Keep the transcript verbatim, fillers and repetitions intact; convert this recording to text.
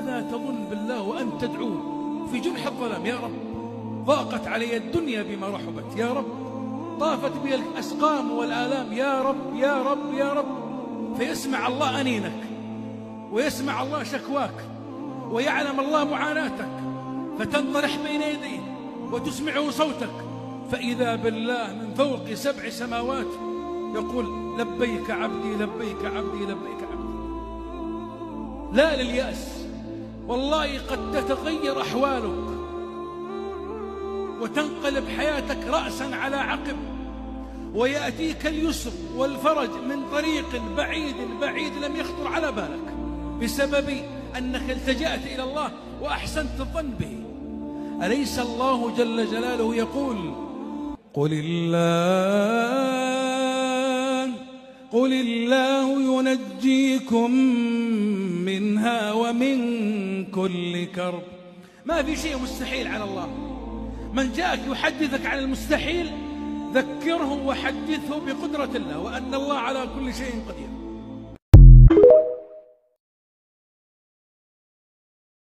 ماذا تظن بالله وأنت تدعوه في جنح الظلام؟ يا رب ضاقت علي الدنيا بما رحبت، يا رب طافت بي الأسقام والآلام، يا رب يا رب يا رب. فيسمع الله أنينك، ويسمع الله شكواك، ويعلم الله معاناتك، فتنطرح بين يديه وتسمعه صوتك، فإذا بالله من فوق سبع سماوات يقول لبيك عبدي لبيك عبدي لبيك عبدي. لا لليأس، والله قد تتغير أحوالك وتنقلب حياتك رأسا على عقب، ويأتيك اليسر والفرج من طريق بعيد بعيد لم يخطر على بالك، بسبب أنك التجأت إلى الله وأحسنت الظن به. أليس الله جل جلاله يقول قل الله قل الله ينجيكم منها ومن كل كرب. ما في شيء مستحيل على الله. من جاءك يحدثك عن المستحيل ذكره وحدثه بقدرة الله وأن الله على كل شيء قدير.